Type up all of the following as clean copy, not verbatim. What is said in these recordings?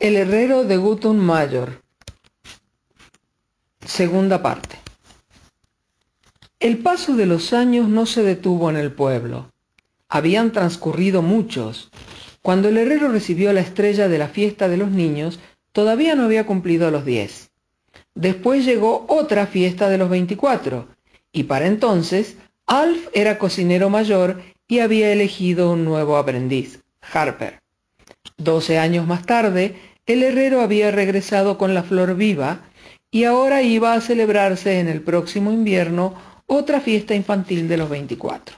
El herrero de Gutun Mayor. Segunda parte. El paso de los años no se detuvo en el pueblo. Habían transcurrido muchos. Cuando el herrero recibió la estrella de la fiesta de los niños, todavía no había cumplido los 10. Después llegó otra fiesta de los 24, y para entonces Alf era cocinero mayor y había elegido un nuevo aprendiz, Harper. 12 años más tarde, el herrero había regresado con la flor viva y ahora iba a celebrarse en el próximo invierno otra fiesta infantil de los 24.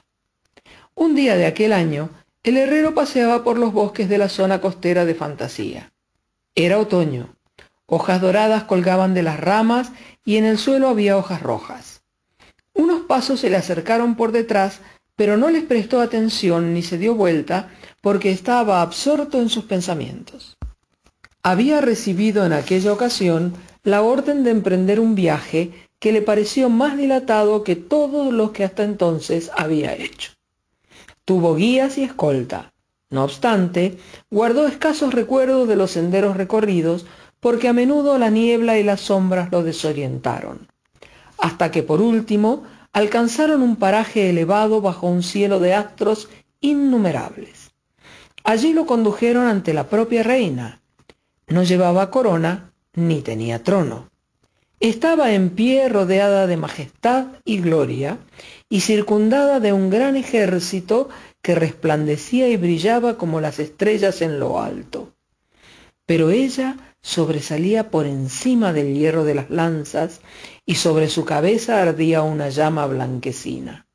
Un día de aquel año, el herrero paseaba por los bosques de la zona costera de Fantasía. Era otoño. Hojas doradas colgaban de las ramas y en el suelo había hojas rojas. Unos pasos se le acercaron por detrás, pero no les prestó atención ni se dio vuelta porque estaba absorto en sus pensamientos. Había recibido en aquella ocasión la orden de emprender un viaje que le pareció más dilatado que todos los que hasta entonces había hecho. Tuvo guías y escolta. No obstante, guardó escasos recuerdos de los senderos recorridos porque a menudo la niebla y las sombras lo desorientaron. Hasta que por último alcanzaron un paraje elevado bajo un cielo de astros innumerables. Allí lo condujeron ante la propia reina. No llevaba corona ni tenía trono. Estaba en pie rodeada de majestad y gloria y circundada de un gran ejército que resplandecía y brillaba como las estrellas en lo alto. Pero ella sobresalía por encima del hierro de las lanzas y sobre su cabeza ardía una llama blanquecina.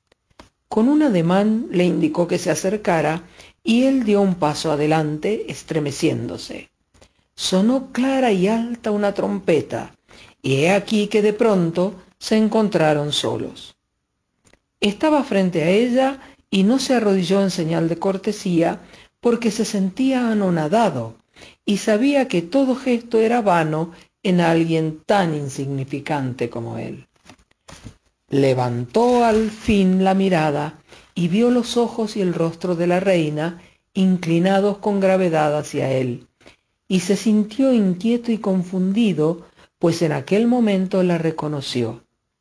Con un ademán le indicó que se acercara y él dio un paso adelante, estremeciéndose. Sonó clara y alta una trompeta, y he aquí que de pronto se encontraron solos. Estaba frente a ella y no se arrodilló en señal de cortesía porque se sentía anonadado y sabía que todo gesto era vano en alguien tan insignificante como él. Levantó al fin la mirada y vio los ojos y el rostro de la reina inclinados con gravedad hacia él, y se sintió inquieto y confundido, pues en aquel momento la reconoció.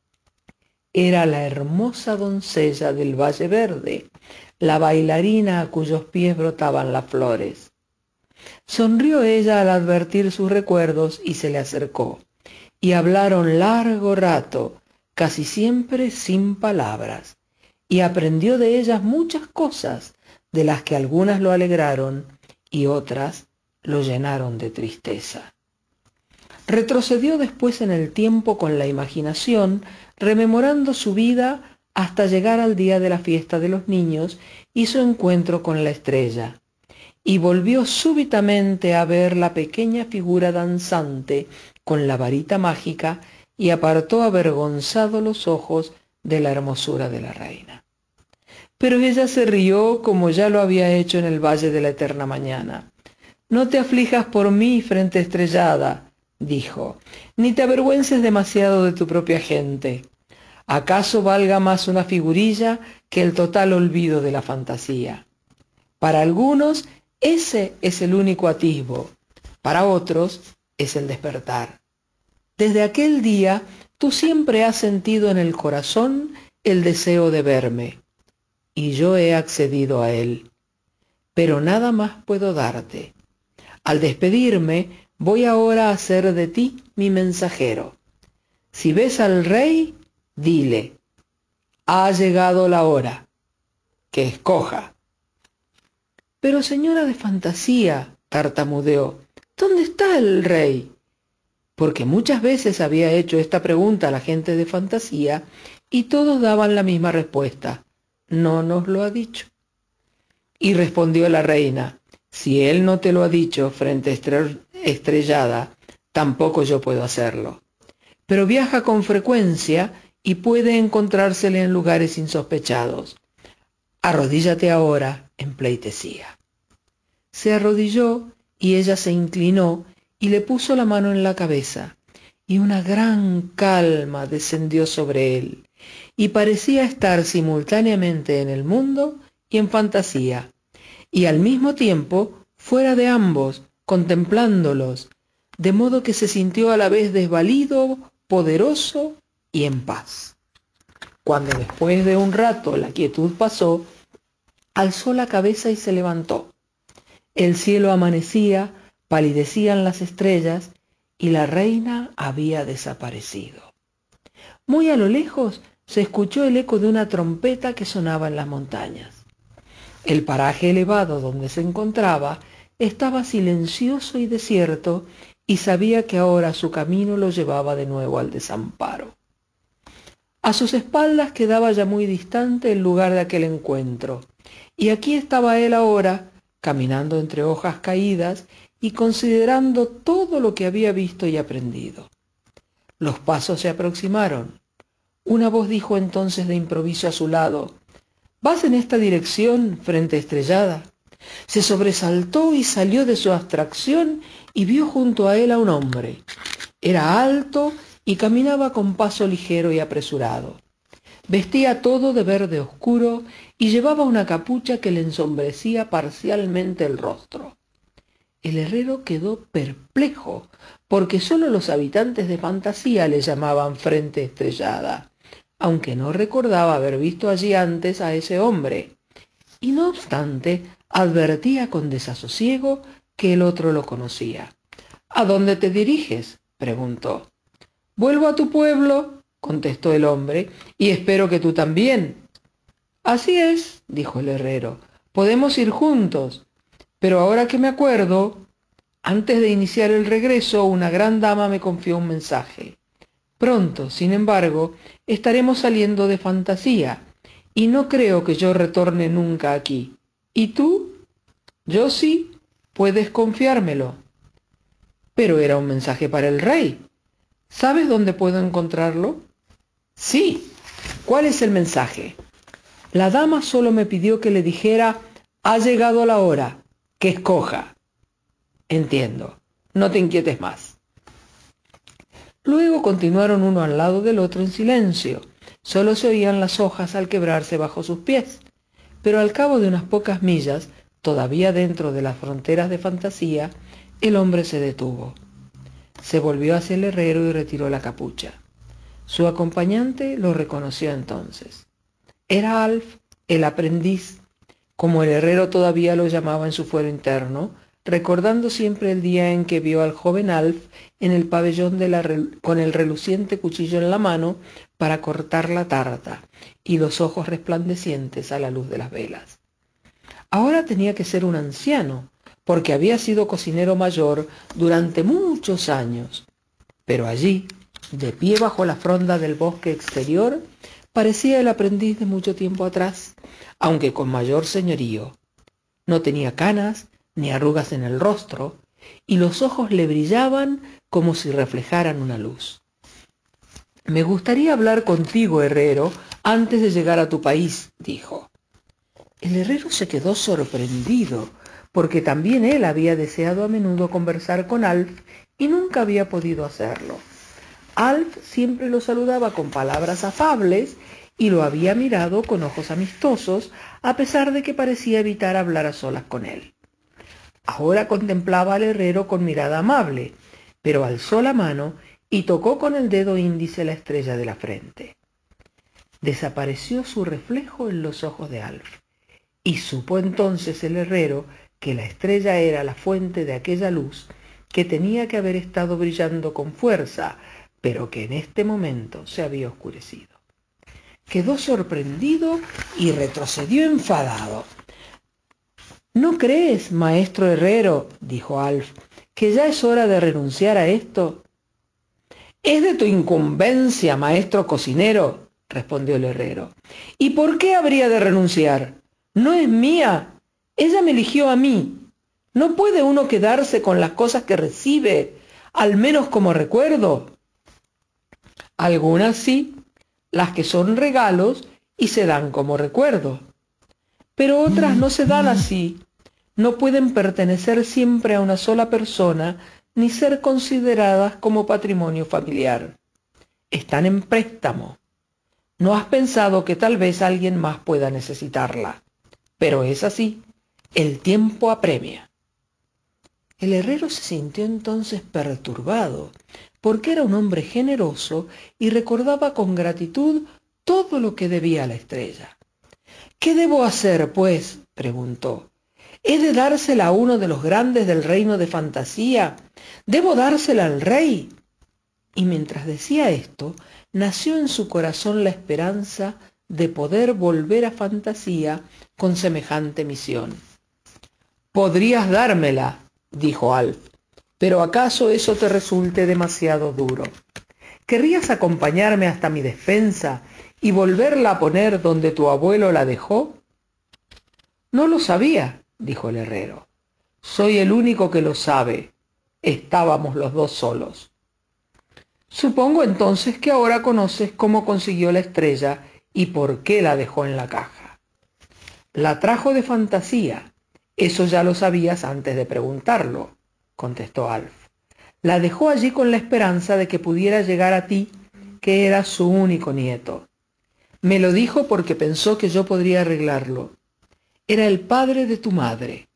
Era la hermosa doncella del Valle Verde, la bailarina a cuyos pies brotaban las flores. Sonrió ella al advertir sus recuerdos y se le acercó, y hablaron largo rato, casi siempre sin palabras, y aprendió de ellas muchas cosas, de las que algunas lo alegraron y otras lo llenaron de tristeza. Retrocedió después en el tiempo con la imaginación, rememorando su vida hasta llegar al día de la fiesta de los niños y su encuentro con la estrella, y volvió súbitamente a ver la pequeña figura danzante con la varita mágica y apartó avergonzado los ojos de la hermosura de la reina. Pero ella se rió como ya lo había hecho en el Valle de la Eterna Mañana. «No te aflijas por mí, frente estrellada», dijo, «ni te avergüences demasiado de tu propia gente. ¿Acaso valga más una figurilla que el total olvido de la fantasía? Para algunos ese es el único atisbo, para otros es el despertar. Desde aquel día tú siempre has sentido en el corazón el deseo de verme, y yo he accedido a él. Pero nada más puedo darte. Al despedirme, voy ahora a hacer de ti mi mensajero. Si ves al rey, dile, ha llegado la hora, que escoja». «Pero señora de fantasía», tartamudeó, «¿dónde está el rey?». Porque muchas veces había hecho esta pregunta a la gente de fantasía y todos daban la misma respuesta: «No nos lo ha dicho». Y respondió la reina: «Si él no te lo ha dicho, frente estrellada, tampoco yo puedo hacerlo. Pero viaja con frecuencia y puede encontrársele en lugares insospechados. Arrodíllate ahora en pleitesía». Se arrodilló y ella se inclinó y le puso la mano en la cabeza, y una gran calma descendió sobre él, y parecía estar simultáneamente en el mundo y en fantasía, y al mismo tiempo fuera de ambos, contemplándolos, de modo que se sintió a la vez desvalido, poderoso y en paz. Cuando después de un rato la quietud pasó, alzó la cabeza y se levantó. El cielo amanecía, palidecían las estrellas y la reina había desaparecido. Muy a lo lejos se escuchó el eco de una trompeta que sonaba en las montañas. El paraje elevado donde se encontraba estaba silencioso y desierto y sabía que ahora su camino lo llevaba de nuevo al desamparo. A sus espaldas quedaba ya muy distante el lugar de aquel encuentro, y aquí estaba él ahora, caminando entre hojas caídas y considerando todo lo que había visto y aprendido. Los pasos se aproximaron. Una voz dijo entonces de improviso a su lado: «¿Vas en esta dirección, frente estrellada?». Se sobresaltó y salió de su abstracción y vio junto a él a un hombre. Era alto y caminaba con paso ligero y apresurado. Vestía todo de verde oscuro y llevaba una capucha que le ensombrecía parcialmente el rostro. El herrero quedó perplejo, porque sólo los habitantes de Fantasía le llamaban Frente Estrellada, aunque no recordaba haber visto allí antes a ese hombre. Y no obstante, advertía con desasosiego que el otro lo conocía. «¿A dónde te diriges?», preguntó. «Vuelvo a tu pueblo», contestó el hombre, «y espero que tú también». «Así es», dijo el herrero, «podemos ir juntos. Pero ahora que me acuerdo, antes de iniciar el regreso, una gran dama me confió un mensaje. Pronto, sin embargo, estaremos saliendo de Fantasía, y no creo que yo retorne nunca aquí. ¿Y tú?». «Yo sí, puedes confiármelo». «Pero era un mensaje para el rey. ¿Sabes dónde puedo encontrarlo?». «Sí. ¿Cuál es el mensaje?». «La dama solo me pidió que le dijera: ha llegado la hora, que escoja». «Entiendo. No te inquietes más». Luego continuaron uno al lado del otro en silencio. Solo se oían las hojas al quebrarse bajo sus pies. Pero al cabo de unas pocas millas, todavía dentro de las fronteras de Fantasía, el hombre se detuvo. Se volvió hacia el herrero y retiró la capucha. Su acompañante lo reconoció entonces. Era Alf, el aprendiz, como el herrero todavía lo llamaba en su fuero interno, recordando siempre el día en que vio al joven Alf en el pabellón con el reluciente cuchillo en la mano para cortar la tarta y los ojos resplandecientes a la luz de las velas. Ahora tenía que ser un anciano, porque había sido cocinero mayor durante muchos años. Pero allí, de pie bajo la fronda del bosque exterior, parecía el aprendiz de mucho tiempo atrás, aunque con mayor señorío. No tenía canas ni arrugas en el rostro, y los ojos le brillaban como si reflejaran una luz. «Me gustaría hablar contigo, herrero, antes de llegar a tu país», dijo. El herrero se quedó sorprendido, porque también él había deseado a menudo conversar con Alf y nunca había podido hacerlo. Alf siempre lo saludaba con palabras afables y lo había mirado con ojos amistosos, a pesar de que parecía evitar hablar a solas con él. Ahora contemplaba al herrero con mirada amable, pero alzó la mano y tocó con el dedo índice la estrella de la frente. Desapareció su reflejo en los ojos de Alf, y supo entonces el herrero que la estrella era la fuente de aquella luz que tenía que haber estado brillando con fuerza, pero que en este momento se había oscurecido. Quedó sorprendido y retrocedió enfadado. «¿No crees, maestro herrero?», dijo Alf, «que ya es hora de renunciar a esto?». «Es de tu incumbencia, maestro cocinero», respondió el herrero. «¿Y por qué habría de renunciar? No es mía. Ella me eligió a mí. ¿No puede uno quedarse con las cosas que recibe, al menos como recuerdo?». «Algunas sí, las que son regalos y se dan como recuerdo. Pero otras no se dan así. No pueden pertenecer siempre a una sola persona ni ser consideradas como patrimonio familiar. Están en préstamo. No has pensado que tal vez alguien más pueda necesitarla. Pero es así. El tiempo apremia». El herrero se sintió entonces perturbado, porque era un hombre generoso y recordaba con gratitud todo lo que debía a la estrella. «¿Qué debo hacer, pues?», preguntó. «¿He de dársela a uno de los grandes del reino de fantasía? ¿Debo dársela al rey?». Y mientras decía esto, nació en su corazón la esperanza de poder volver a Fantasía con semejante misión. «Podrías dármela», dijo Alf, «pero ¿acaso eso te resulte demasiado duro? ¿Querrías acompañarme hasta mi despensa y volverla a poner donde tu abuelo la dejó?» «No lo sabía», dijo el herrero. «Soy el único que lo sabe. Estábamos los dos solos». «Supongo entonces que ahora conoces cómo consiguió la estrella y por qué la dejó en la caja». «La trajo de Fantasía. Eso ya lo sabías antes de preguntarlo», contestó Alf. «La dejó allí con la esperanza de que pudiera llegar a ti, que eras su único nieto. Me lo dijo porque pensó que yo podría arreglarlo. Era el padre de tu madre.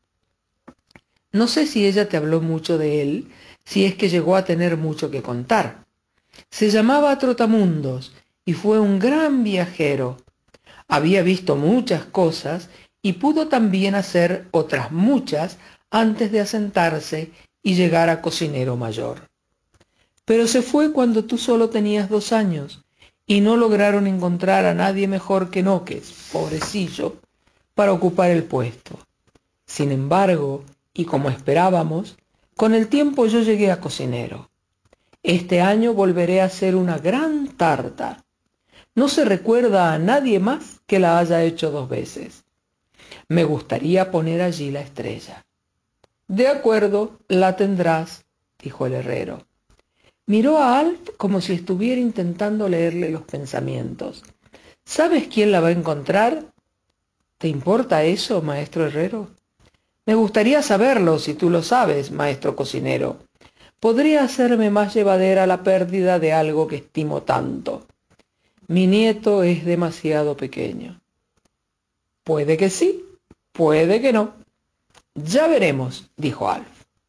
No sé si ella te habló mucho de él, si es que llegó a tener mucho que contar. Se llamaba Trotamundos y fue un gran viajero. Había visto muchas cosas y pudo también hacer otras muchas antes de asentarse y llegar a cocinero mayor. Pero se fue cuando tú solo tenías 2 años y no lograron encontrar a nadie mejor que Noques, pobrecillo, para ocupar el puesto. Sin embargo, y como esperábamos, con el tiempo yo llegué a cocinero. Este año volveré a hacer una gran tarta. No se recuerda a nadie más que la haya hecho 2 veces. Me gustaría poner allí la estrella». «De acuerdo, la tendrás», dijo el herrero. Miró a Alf como si estuviera intentando leerle los pensamientos. «¿Sabes quién la va a encontrar?» «¿Te importa eso, maestro herrero?» «Me gustaría saberlo, si tú lo sabes, maestro cocinero. Podría hacerme más llevadera la pérdida de algo que estimo tanto. Mi nieto es demasiado pequeño». «Puede que sí, puede que no. Ya veremos», dijo Alf.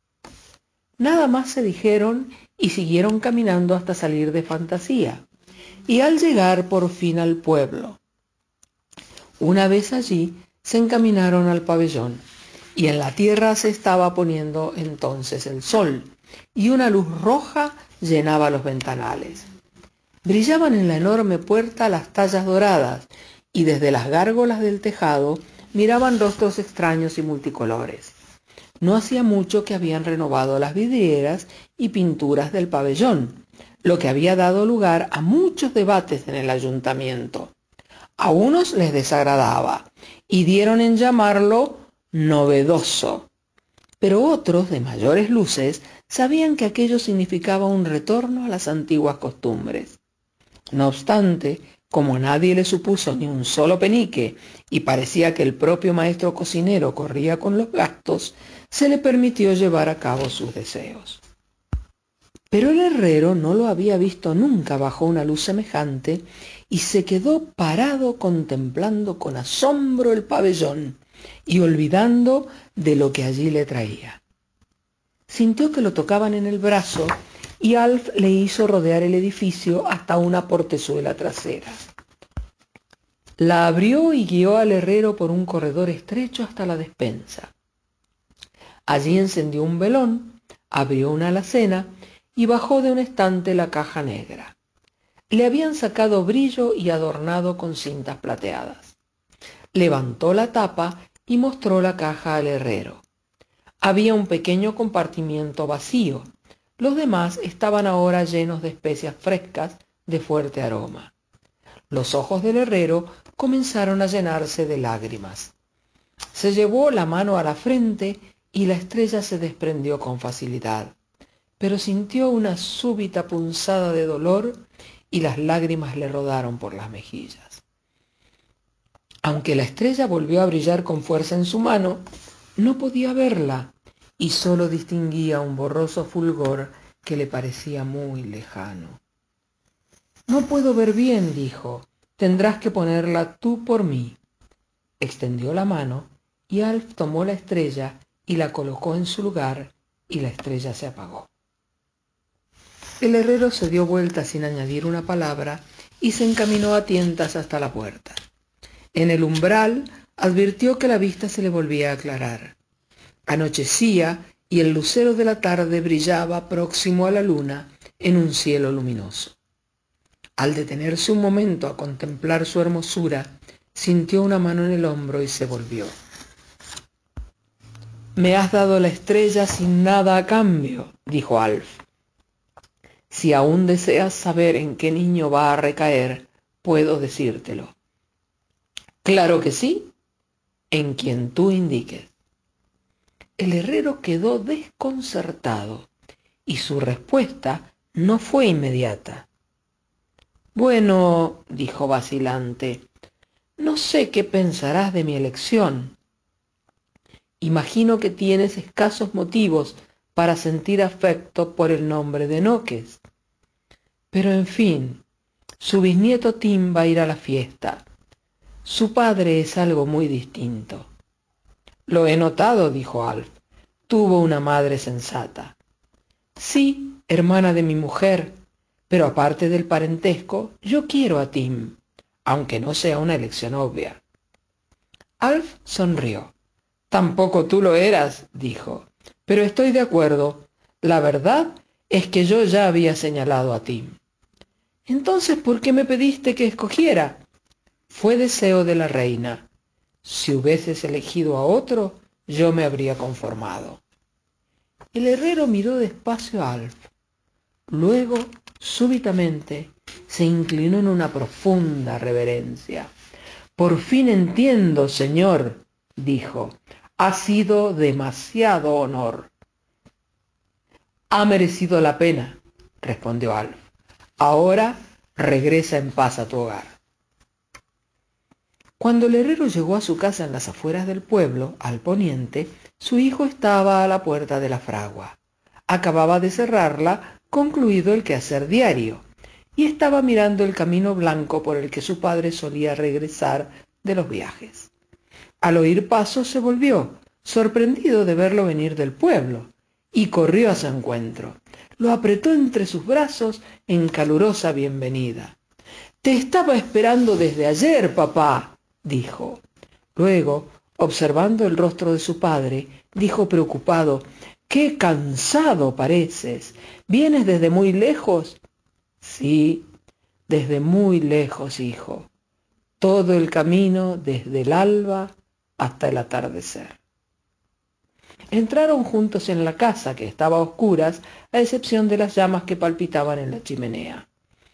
Nada más se dijeron y siguieron caminando hasta salir de Fantasía, y al llegar por fin al pueblo. Una vez allí, se encaminaron al pabellón, y en la tierra se estaba poniendo entonces el sol, y una luz roja llenaba los ventanales. Brillaban en la enorme puerta las tallas doradas, y desde las gárgolas del tejado miraban rostros extraños y multicolores. No hacía mucho que habían renovado las vidrieras y pinturas del pabellón, lo que había dado lugar a muchos debates en el ayuntamiento. A unos les desagradaba y dieron en llamarlo novedoso, pero otros, de mayores luces, sabían que aquello significaba un retorno a las antiguas costumbres. No obstante, como nadie le supuso ni un solo penique y parecía que el propio maestro cocinero corría con los gastos, se le permitió llevar a cabo sus deseos. Pero el herrero no lo había visto nunca bajo una luz semejante y se quedó parado contemplando con asombro el pabellón y olvidando de lo que allí le traía. Sintió que lo tocaban en el brazo y Alf le hizo rodear el edificio hasta una portezuela trasera. La abrió y guió al herrero por un corredor estrecho hasta la despensa. Allí encendió un velón, abrió una alacena y bajó de un estante la caja negra. Le habían sacado brillo y adornado con cintas plateadas. Levantó la tapa y mostró la caja al herrero. Había un pequeño compartimiento vacío. Los demás estaban ahora llenos de especias frescas de fuerte aroma. Los ojos del herrero comenzaron a llenarse de lágrimas. Se llevó la mano a la frente y la estrella se desprendió con facilidad, pero sintió una súbita punzada de dolor y las lágrimas le rodaron por las mejillas. Aunque la estrella volvió a brillar con fuerza en su mano, no podía verla y solo distinguía un borroso fulgor que le parecía muy lejano. «No puedo ver bien», dijo. «Tendrás que ponerla tú por mí». Extendió la mano y Alf tomó la estrella y la colocó en su lugar y la estrella se apagó. El herrero se dio vuelta sin añadir una palabra y se encaminó a tientas hasta la puerta. En el umbral advirtió que la vista se le volvía a aclarar. Anochecía y el lucero de la tarde brillaba próximo a la luna en un cielo luminoso. Al detenerse un momento a contemplar su hermosura, sintió una mano en el hombro y se volvió. «Me has dado la estrella sin nada a cambio», dijo Alf. «Si aún deseas saber en qué niño va a recaer, puedo decírtelo». «Claro que sí, en quien tú indiques». El herrero quedó desconcertado y su respuesta no fue inmediata. «Bueno», dijo vacilante, «no sé qué pensarás de mi elección. Imagino que tienes escasos motivos para sentir afecto por el nombre de Noques. Pero en fin, su bisnieto Tim va a ir a la fiesta. Su padre es algo muy distinto». «Lo he notado», dijo Alf. «Tuvo una madre sensata». «Sí, hermana de mi mujer, pero aparte del parentesco, yo quiero a Tim, aunque no sea una elección obvia». Alf sonrió. «Tampoco tú lo eras», dijo, «pero estoy de acuerdo. La verdad es que yo ya había señalado a Tim». «Entonces, ¿por qué me pediste que escogiera?» «Fue deseo de la reina. Si hubieses elegido a otro, yo me habría conformado». El herrero miró despacio a Alf. Luego, súbitamente, se inclinó en una profunda reverencia. «Por fin entiendo, señor», dijo. «Ha sido demasiado honor». «Ha merecido la pena», respondió Alf. «Ahora regresa en paz a tu hogar». Cuando el herrero llegó a su casa en las afueras del pueblo, al poniente, su hijo estaba a la puerta de la fragua. Acababa de cerrarla, concluido el quehacer diario, y estaba mirando el camino blanco por el que su padre solía regresar de los viajes. Al oír pasos se volvió, sorprendido de verlo venir del pueblo, y corrió a su encuentro. Lo apretó entre sus brazos en calurosa bienvenida. «Te estaba esperando desde ayer, papá», dijo. Luego, observando el rostro de su padre, dijo preocupado: «¡Qué cansado pareces! ¿Vienes desde muy lejos?» «Sí, desde muy lejos, hijo. Todo el camino desde el alba hasta el atardecer». Entraron juntos en la casa, que estaba a oscuras, a excepción de las llamas que palpitaban en la chimenea.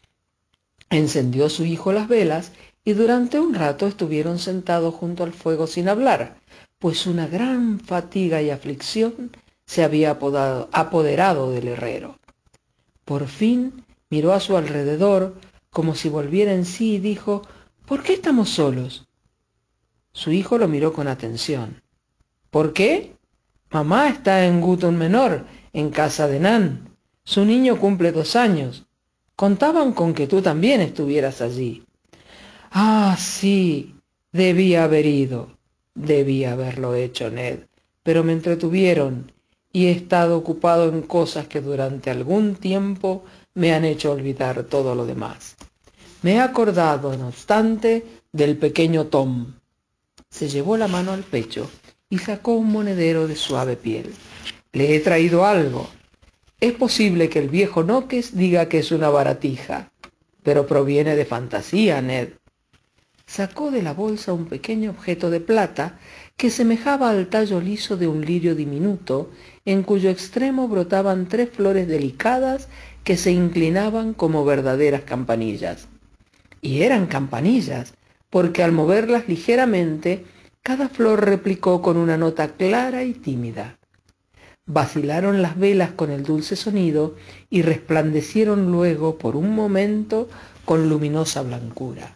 Encendió su hijo las velas y durante un rato estuvieron sentados junto al fuego sin hablar, pues una gran fatiga y aflicción se había apoderado del herrero. Por fin miró a su alrededor como si volviera en sí y dijo: «¿Por qué estamos solos?». Su hijo lo miró con atención. «¿Por qué? Mamá está en Gutun Menor, en casa de Nan. Su niño cumple 2 años. Contaban con que tú también estuvieras allí». «Ah, sí, debía haber ido. Debía haberlo hecho, Ned, pero me entretuvieron y he estado ocupado en cosas que durante algún tiempo me han hecho olvidar todo lo demás. Me he acordado, no obstante, del pequeño Tom». Se llevó la mano al pecho y sacó un monedero de suave piel. «Le he traído algo. Es posible que el viejo Noques diga que es una baratija, pero proviene de fantasía, Ned». Sacó de la bolsa un pequeño objeto de plata que semejaba al tallo liso de un lirio diminuto, en cuyo extremo brotaban 3 flores delicadas que se inclinaban como verdaderas campanillas. Y eran campanillas, porque al moverlas ligeramente, cada flor replicó con una nota clara y tímida. Vacilaron las velas con el dulce sonido y resplandecieron luego por un momento con luminosa blancura.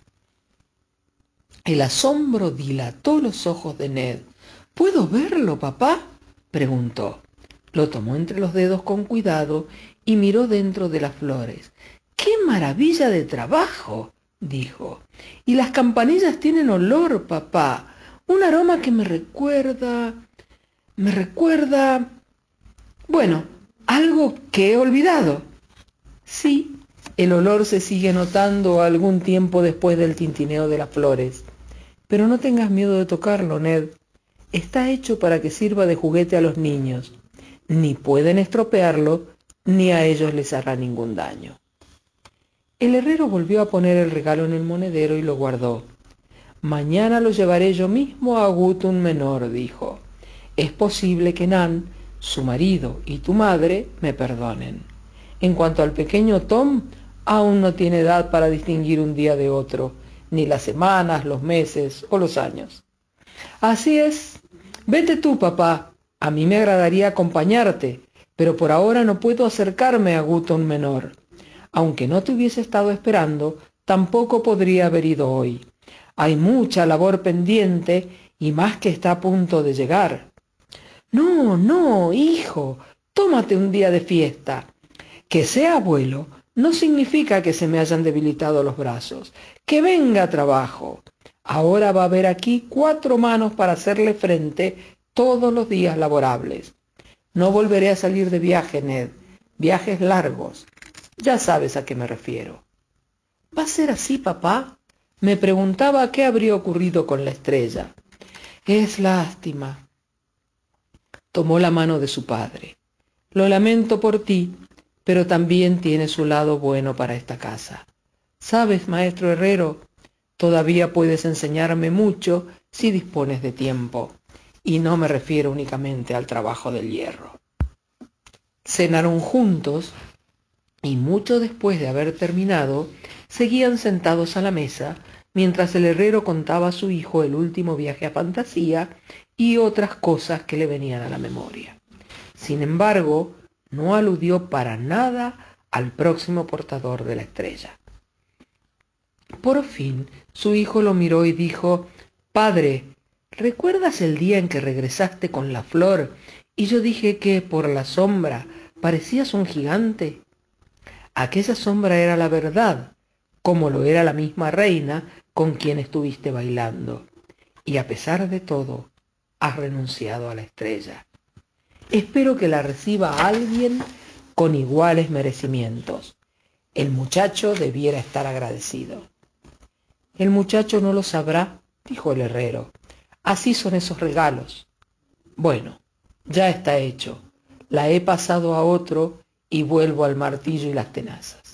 El asombro dilató los ojos de Ned. «¿Puedo verlo, papá?», preguntó. Lo tomó entre los dedos con cuidado y miró dentro de las flores. «¡Qué maravilla de trabajo!», dijo. «Y las campanillas tienen olor, papá. Un aroma que me recuerda... Bueno, algo que he olvidado. Sí, el olor se sigue notando algún tiempo después del tintineo de las flores. Pero no tengas miedo de tocarlo, Ned. Está hecho para que sirva de juguete a los niños. Ni pueden estropearlo, ni a ellos les hará ningún daño. El herrero volvió a poner el regalo en el monedero y lo guardó. Mañana lo llevaré yo mismo a Gutun Menor, dijo. Es posible que Nan, su marido y tu madre me perdonen. En cuanto al pequeño Tom, aún no tiene edad para distinguir un día de otro, ni las semanas, los meses o los años. Así es. Vete tú, papá. A mí me agradaría acompañarte, pero por ahora no puedo acercarme a Gutun Menor. Aunque no te hubiese estado esperando, tampoco podría haber ido hoy. Hay mucha labor pendiente y más que está a punto de llegar. No, no, hijo, tómate un día de fiesta. Que sea abuelo no significa que se me hayan debilitado los brazos. Que venga trabajo. Ahora va a haber aquí 4 manos para hacerle frente todos los días laborables. No volveré a salir de viaje, Ned. Viajes largos. Ya sabes a qué me refiero. ¿Va a ser así, papá? Me preguntaba qué habría ocurrido con la estrella. Es lástima. Tomó la mano de su padre. Lo lamento por ti, pero también tiene su lado bueno para esta casa. ¿Sabes, maestro herrero? Todavía puedes enseñarme mucho si dispones de tiempo. Y no me refiero únicamente al trabajo del hierro. Cenaron juntos y mucho después de haber terminado, seguían sentados a la mesa mientras el herrero contaba a su hijo el último viaje a Fantasía y otras cosas que le venían a la memoria. Sin embargo, no aludió para nada al próximo portador de la estrella. Por fin, su hijo lo miró y dijo: «Padre, ¿recuerdas el día en que regresaste con la flor y yo dije que, por la sombra, parecías un gigante? Aquella sombra era la verdad, como lo era la misma reina con quien estuviste bailando. Y a pesar de todo, has renunciado a la estrella. Espero que la reciba alguien con iguales merecimientos. El muchacho debiera estar agradecido». «El muchacho no lo sabrá», dijo el herrero. «Así son esos regalos». «Bueno, ya está hecho. La he pasado a otro y vuelvo al martillo y las tenazas».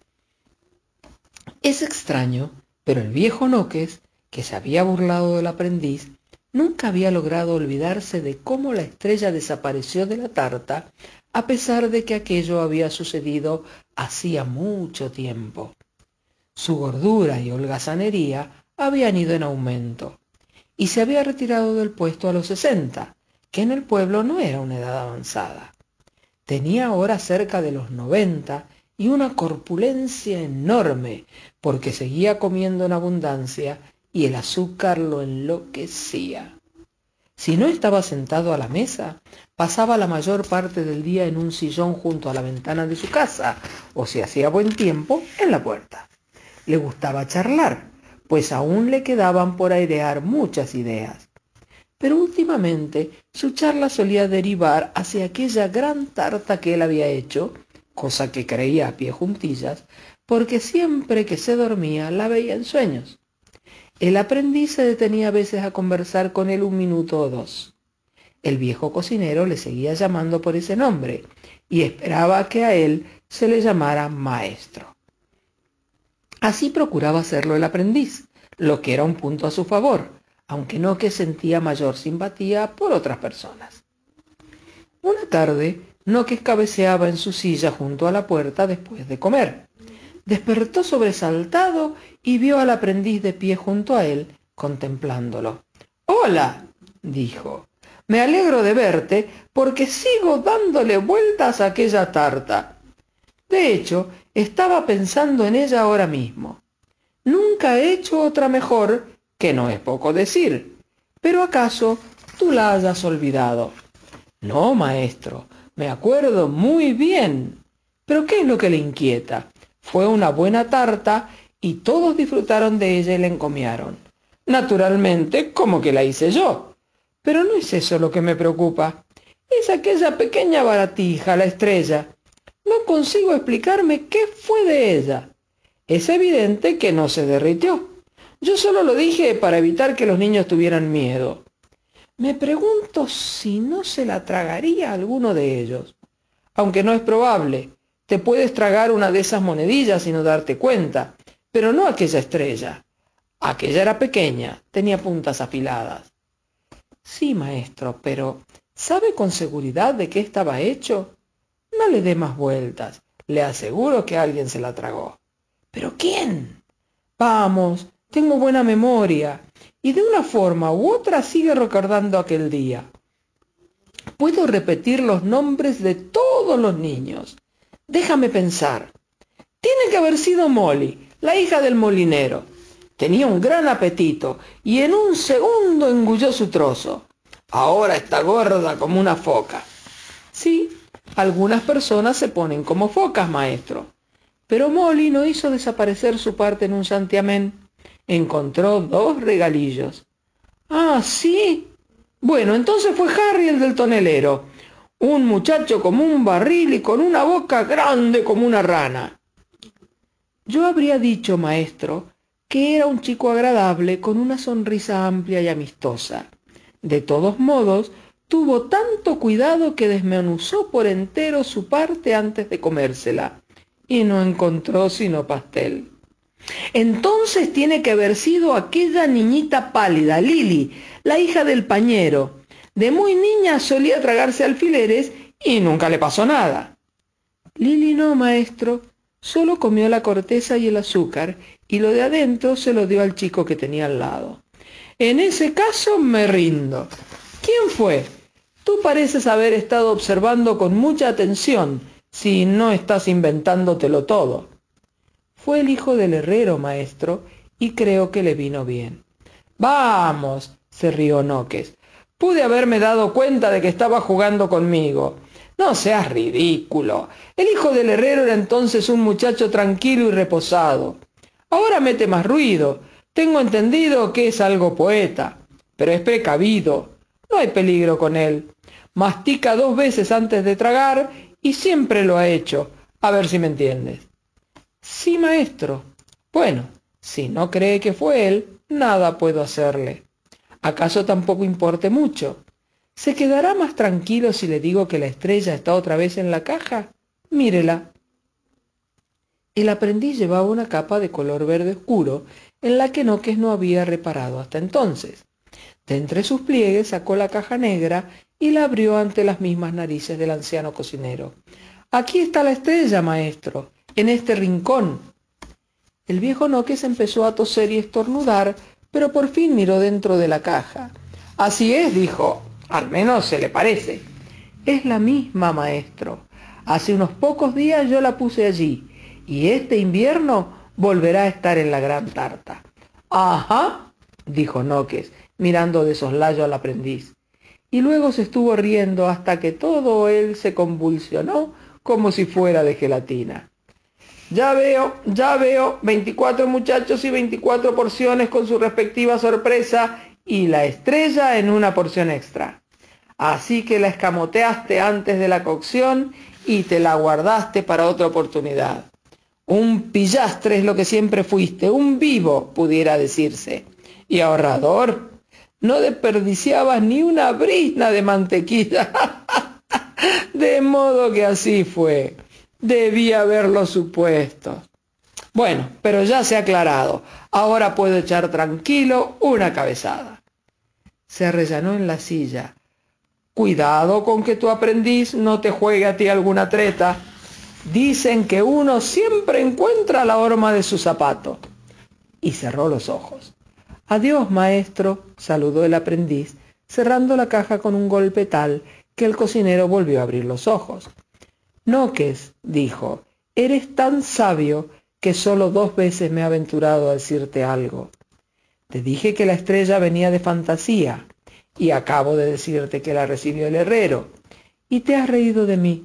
Es extraño, pero el viejo Noques, que se había burlado del aprendiz, nunca había logrado olvidarse de cómo la estrella desapareció de la tarta, a pesar de que aquello había sucedido hacía mucho tiempo. Su gordura y holgazanería habían ido en aumento, y se había retirado del puesto a los 60, que en el pueblo no era una edad avanzada. Tenía ahora cerca de los 90 y una corpulencia enorme, porque seguía comiendo en abundancia y el azúcar lo enloquecía. Si no estaba sentado a la mesa, pasaba la mayor parte del día en un sillón junto a la ventana de su casa, o si hacía buen tiempo, en la puerta. Le gustaba charlar, pues aún le quedaban por airear muchas ideas. Pero últimamente su charla solía derivar hacia aquella gran tarta que él había hecho, cosa que creía a pie juntillas, porque siempre que se dormía la veía en sueños. El aprendiz se detenía a veces a conversar con él 1 minuto o 2. El viejo cocinero le seguía llamando por ese nombre y esperaba que a él se le llamara maestro. Así procuraba hacerlo el aprendiz, lo que era un punto a su favor, aunque no que sentía mayor simpatía por otras personas. Una tarde, Noques cabeceaba en su silla junto a la puerta después de comer. Despertó sobresaltado y vio al aprendiz de pie junto a él, contemplándolo. «Hola», dijo, «me alegro de verte porque sigo dándole vueltas a aquella tarta. De hecho, estaba pensando en ella ahora mismo. Nunca he hecho otra mejor, que no es poco decir, pero ¿acaso tú la hayas olvidado?» «No, maestro, me acuerdo muy bien. ¿Pero qué es lo que le inquieta? Fue una buena tarta y todos disfrutaron de ella y la encomiaron. Naturalmente, como que la hice yo. Pero no es eso lo que me preocupa. Es aquella pequeña baratija, la estrella. No consigo explicarme qué fue de ella. Es evidente que no se derritió. Yo solo lo dije para evitar que los niños tuvieran miedo. Me pregunto si no se la tragaría alguno de ellos. Aunque no es probable. Te puedes tragar una de esas monedillas y no darte cuenta, pero no aquella estrella. Aquella era pequeña, tenía puntas afiladas. Sí, maestro, pero ¿sabe con seguridad de qué estaba hecho? No le dé más vueltas. Le aseguro que alguien se la tragó. ¿Pero quién? Vamos, tengo buena memoria, y de una forma u otra sigue recordando aquel día. Puedo repetir los nombres de todos los niños. Déjame pensar. Tiene que haber sido Molly, la hija del molinero. Tenía un gran apetito y en un segundo engulló su trozo. Ahora está gorda como una foca. Sí, algunas personas se ponen como focas, maestro. Pero Molly no hizo desaparecer su parte en un santiamén. Encontró 2 regalillos. Ah, ¿sí? Bueno, entonces fue Harry el del tonelero. Un muchacho como un barril y con una boca grande como una rana. Yo habría dicho, maestro, que era un chico agradable con una sonrisa amplia y amistosa. De todos modos, tuvo tanto cuidado que desmenuzó por entero su parte antes de comérsela, y no encontró sino pastel. Entonces tiene que haber sido aquella niñita pálida, Lily, la hija del pañero. De muy niña solía tragarse alfileres y nunca le pasó nada. Lily no, maestro, solo comió la corteza y el azúcar, y lo de adentro se lo dio al chico que tenía al lado. En ese caso me rindo. ¿Quién fue? Tú pareces haber estado observando con mucha atención, si no estás inventándotelo todo. Fue el hijo del herrero, maestro, y creo que le vino bien. Vamos, se rió Noques. Pude haberme dado cuenta de que estaba jugando conmigo. No seas ridículo. El hijo del herrero era entonces un muchacho tranquilo y reposado. Ahora mete más ruido. Tengo entendido que es algo poeta, pero es precavido. No hay peligro con él. Mastica 2 veces antes de tragar y siempre lo ha hecho. A ver si me entiendes. Sí, maestro. Bueno, si no cree que fue él, nada puedo hacerle. ¿Acaso tampoco importe mucho? ¿Se quedará más tranquilo si le digo que la estrella está otra vez en la caja? Mírela. El aprendiz llevaba una capa de color verde oscuro en la que Noques no había reparado hasta entonces. De entre sus pliegues sacó la caja negra y la abrió ante las mismas narices del anciano cocinero. Aquí está la estrella, maestro, en este rincón. El viejo Noques empezó a toser y estornudar, pero por fin miró dentro de la caja. Así es, dijo, al menos se le parece. Es la misma, maestro. Hace unos pocos días yo la puse allí, y este invierno volverá a estar en la gran tarta. Ajá, dijo Noques, mirando de soslayo al aprendiz. Y luego se estuvo riendo hasta que todo él se convulsionó como si fuera de gelatina. Ya veo, 24 muchachos y 24 porciones con su respectiva sorpresa y la estrella en una porción extra. Así que la escamoteaste antes de la cocción y te la guardaste para otra oportunidad. Un pillastre es lo que siempre fuiste, un vivo, pudiera decirse. Y ahorrador, no desperdiciabas ni una brizna de mantequilla. De modo que así fue. Debía haberlo supuesto. Bueno, pero ya se ha aclarado. Ahora puedo echar tranquilo una cabezada. Se arrellanó en la silla. Cuidado con que tu aprendiz no te juegue a ti alguna treta. Dicen que uno siempre encuentra la horma de su zapato. Y cerró los ojos. Adiós, maestro, saludó el aprendiz, cerrando la caja con un golpe tal que el cocinero volvió a abrir los ojos. Noques, dijo, eres tan sabio que solo 2 veces me he aventurado a decirte algo. Te dije que la estrella venía de fantasía, y acabo de decirte que la recibió el herrero, y te has reído de mí.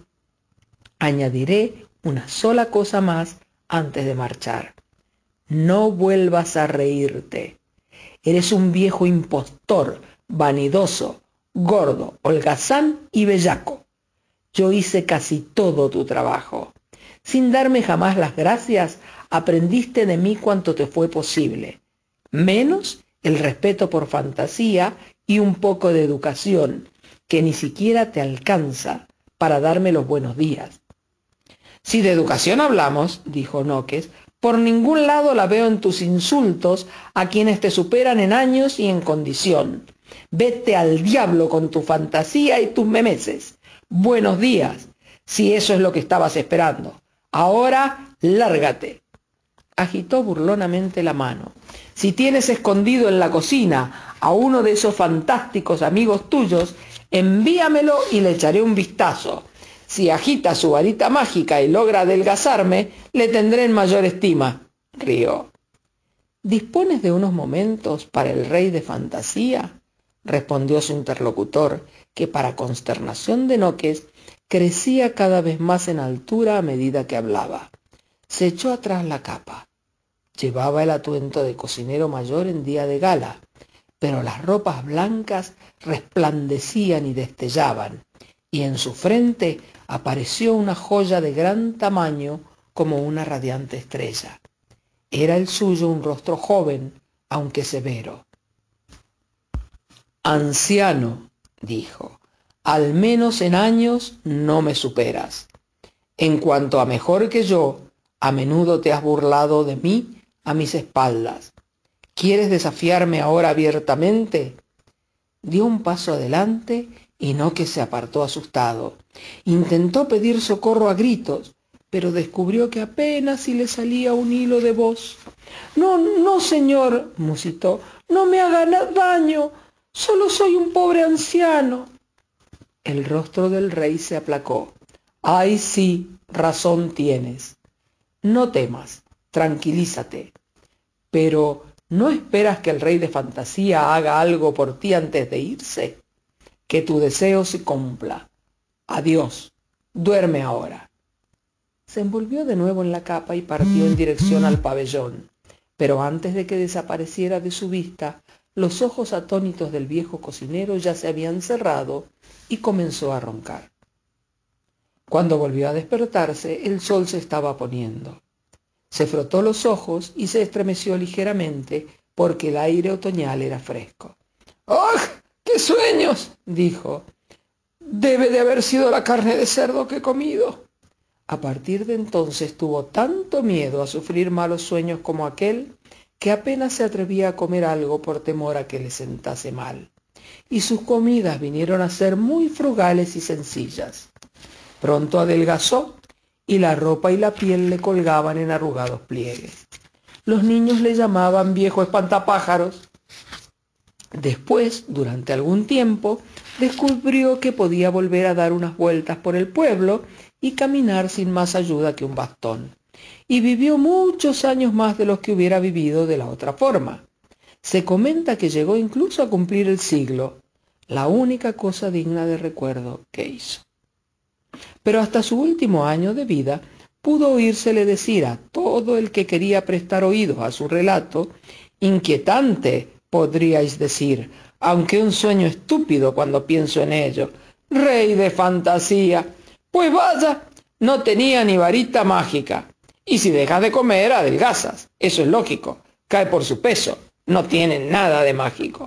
Añadiré una sola cosa más antes de marchar. No vuelvas a reírte. Eres un viejo impostor, vanidoso, gordo, holgazán y bellaco. Yo hice casi todo tu trabajo. Sin darme jamás las gracias, aprendiste de mí cuanto te fue posible, menos el respeto por Fantasía y un poco de educación, que ni siquiera te alcanza para darme los buenos días. Si de educación hablamos, dijo Noques, por ningún lado la veo en tus insultos a quienes te superan en años y en condición. Vete al diablo con tu Fantasía y tus memeces. Buenos días, si eso es lo que estabas esperando. Ahora, lárgate. Agitó burlonamente la mano. Si tienes escondido en la cocina a uno de esos fantásticos amigos tuyos, envíamelo y le echaré un vistazo. Si agita su varita mágica y logra adelgazarme, le tendré en mayor estima. Rió. ¿Dispones de unos momentos para el rey de Fantasía?, respondió su interlocutor, que para consternación de Noques crecía cada vez más en altura a medida que hablaba. Se echó atrás la capa. Llevaba el atuendo de cocinero mayor en día de gala, pero las ropas blancas resplandecían y destellaban, y en su frente apareció una joya de gran tamaño como una radiante estrella. Era el suyo un rostro joven, aunque severo. «Anciano», dijo, «al menos en años no me superas. En cuanto a mejor que yo, a menudo te has burlado de mí a mis espaldas. ¿Quieres desafiarme ahora abiertamente?» Dio un paso adelante y Noques se apartó asustado. Intentó pedir socorro a gritos, pero descubrió que apenas si le salía un hilo de voz. «No, no, señor», musitó, «no me haga daño. Solo soy un pobre anciano». El rostro del rey se aplacó. «Ay, sí, razón tienes. No temas, tranquilízate. Pero, ¿no esperas que el rey de Fantasía haga algo por ti antes de irse? Que tu deseo se cumpla. Adiós, duerme ahora». Se envolvió de nuevo en la capa y partió en dirección al pabellón, pero antes de que desapareciera de su vista, los ojos atónitos del viejo cocinero ya se habían cerrado y comenzó a roncar. Cuando volvió a despertarse, el sol se estaba poniendo. Se frotó los ojos y se estremeció ligeramente porque el aire otoñal era fresco. «¡Ah! ¡Qué sueños!», dijo. «Debe de haber sido la carne de cerdo que he comido». A partir de entonces tuvo tanto miedo a sufrir malos sueños como aquel, que apenas se atrevía a comer algo por temor a que le sentase mal, y sus comidas vinieron a ser muy frugales y sencillas. Pronto adelgazó, y la ropa y la piel le colgaban en arrugados pliegues. Los niños le llamaban viejo espantapájaros. Después, durante algún tiempo, descubrió que podía volver a dar unas vueltas por el pueblo y caminar sin más ayuda que un bastón, y vivió muchos años más de los que hubiera vivido de la otra forma. Se comenta que llegó incluso a cumplir el siglo, la única cosa digna de recuerdo que hizo. Pero hasta su último año de vida pudo oírsele decir a todo el que quería prestar oídos a su relato: «Inquietante, podríais decir, aunque un sueño estúpido cuando pienso en ello. Rey de Fantasía, pues vaya, no tenía ni varita mágica. Y si dejas de comer, adelgazas. Eso es lógico. Cae por su peso. No tiene nada de mágico».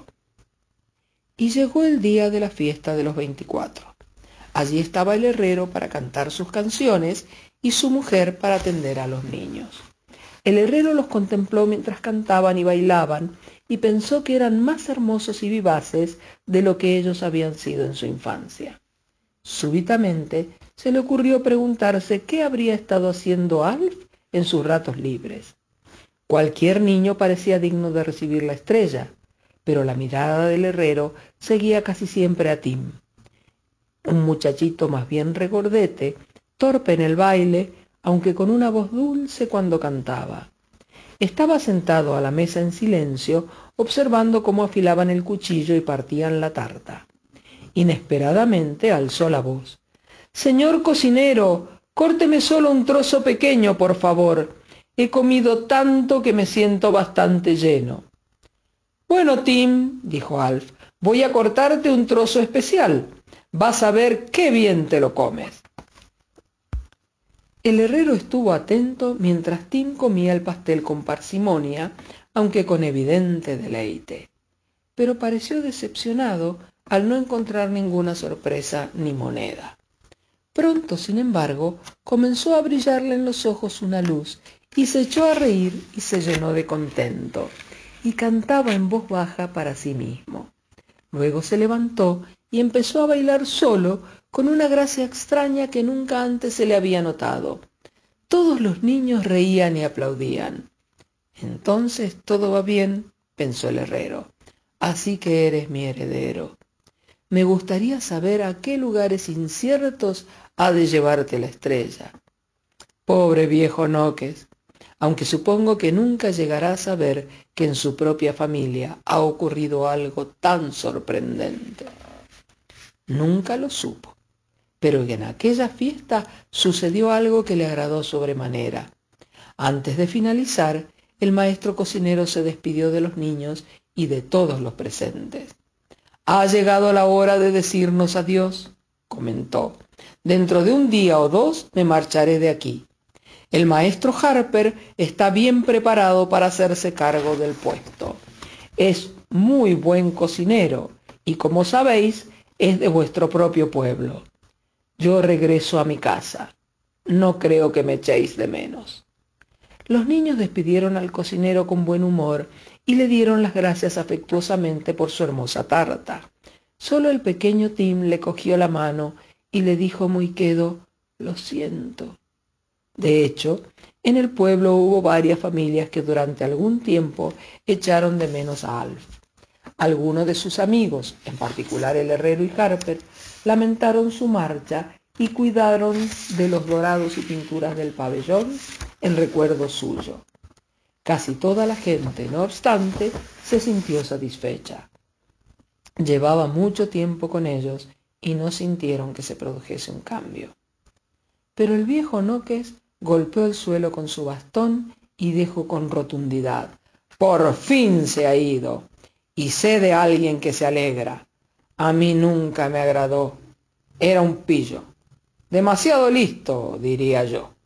Y llegó el día de la fiesta de los 24. Allí estaba el herrero para cantar sus canciones y su mujer para atender a los niños. El herrero los contempló mientras cantaban y bailaban y pensó que eran más hermosos y vivaces de lo que ellos habían sido en su infancia. Súbitamente se le ocurrió preguntarse qué habría estado haciendo Alf en sus ratos libres. Cualquier niño parecía digno de recibir la estrella, pero la mirada del herrero seguía casi siempre a Tim, un muchachito más bien regordete, torpe en el baile, aunque con una voz dulce cuando cantaba. Estaba sentado a la mesa en silencio, observando cómo afilaban el cuchillo y partían la tarta. Inesperadamente alzó la voz. «Señor cocinero, córteme solo un trozo pequeño, por favor. He comido tanto que me siento bastante lleno». «Bueno, Tim», dijo Alf, Voy a cortarte un trozo especial. Vas a ver qué bien te lo comes. El herrero estuvo atento mientras Tim comía el pastel con parsimonia, aunque con evidente deleite. Pero pareció decepcionado al no encontrar ninguna sorpresa ni moneda. Pronto, sin embargo, comenzó a brillarle en los ojos una luz y se echó a reír y se llenó de contento, y cantaba en voz baja para sí mismo. Luego se levantó y empezó a bailar solo, con una gracia extraña que nunca antes se le había notado. Todos los niños reían y aplaudían. Entonces todo va bien, pensó el herrero. Así que eres mi heredero. Me gustaría saber a qué lugares inciertos ha de llevarte la estrella. Pobre viejo Noques, aunque supongo que nunca llegará a saber que en su propia familia ha ocurrido algo tan sorprendente. Nunca lo supo, pero en aquella fiesta sucedió algo que le agradó sobremanera. Antes de finalizar, el maestro cocinero se despidió de los niños y de todos los presentes. «Ha llegado la hora de decirnos adiós», comentó. «Dentro de un día o dos me marcharé de aquí. El maestro Harper está bien preparado para hacerse cargo del puesto. Es muy buen cocinero y, como sabéis, es de vuestro propio pueblo. Yo regreso a mi casa. No creo que me echéis de menos». Los niños despidieron al cocinero con buen humor y le dieron las gracias afectuosamente por su hermosa tarta. Solo el pequeño Tim le cogió la mano y le dijo muy quedo: «Lo siento». De hecho, en el pueblo hubo varias familias que durante algún tiempo echaron de menos a Alf. Algunos de sus amigos, en particular el herrero y Harper, lamentaron su marcha y cuidaron de los dorados y pinturas del pabellón en recuerdo suyo. Casi toda la gente, no obstante, se sintió satisfecha. Llevaba mucho tiempo con ellos y no sintieron que se produjese un cambio. Pero el viejo Noques golpeó el suelo con su bastón y dijo con rotundidad: «Por fin se ha ido, y sé de alguien que se alegra. A mí nunca me agradó. Era un pillo. Demasiado listo, diría yo».